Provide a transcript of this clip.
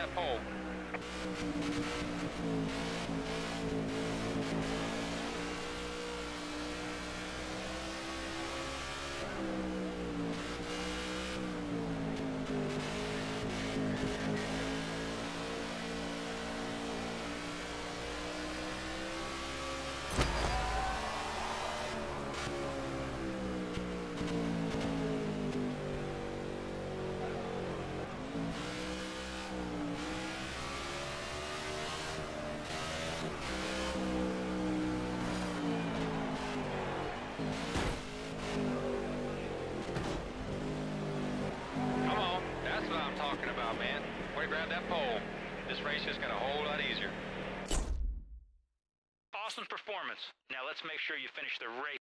that pole. Talking about, man. Way to grab that pole. This race is gonna a whole lot easier. Awesome performance. Now let's make sure you finish the race.